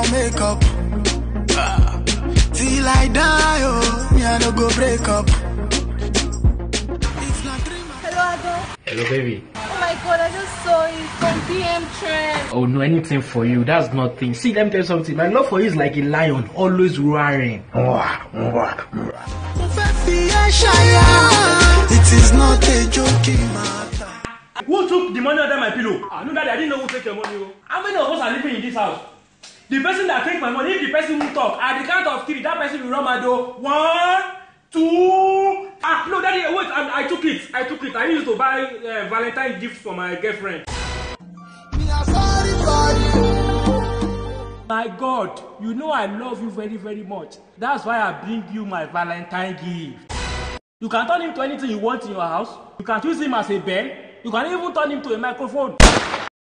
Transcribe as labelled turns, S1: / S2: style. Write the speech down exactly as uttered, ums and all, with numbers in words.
S1: for makeup. Uh, till I die, oh, me I no go break up.
S2: Hello, Ado.
S3: Hello, baby.
S2: Oh my God, I just saw it from P M Trend.
S3: Oh, no, anything for you. That's nothing. See, let me tell you something. My love for you is like a lion, always roaring.
S1: It is not a joking matter.
S4: Who took the money under my pillow? I know that I didn't know who took your money. How many of us are living in this house? The person that take my money, if the person who talk, at the count of three, that person will run my door. One, two. Ah, no, daddy, wait, I, I took it. I took it. I used to buy uh, Valentine gift for my girlfriend. My God, you know I love you very, very much. That's why I bring you my Valentine gift. You can turn him to anything you want in your house. You can use him as a bell. You can even turn him to a microphone.